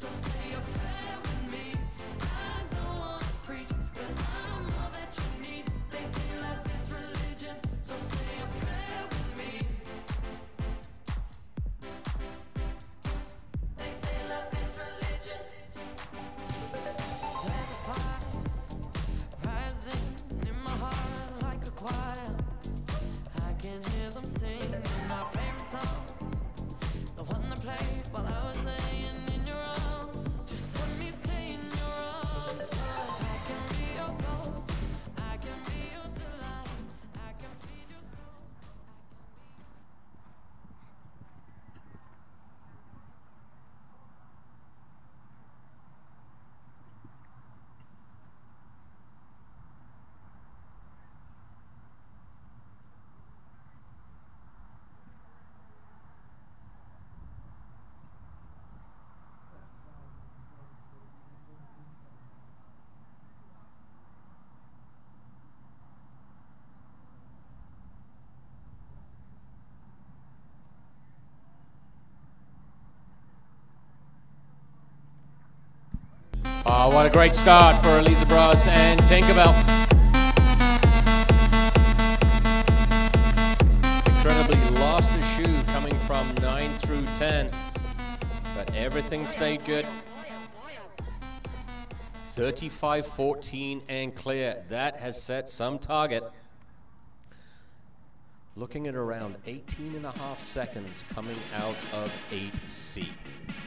Oh, what a great start for Elisa Broz and Tinkerbell. Incredibly lost a shoe coming from 9 through 10, but everything stayed good. 35-14 and clear. That has set some target. Looking at around 18.5 seconds coming out of 8C.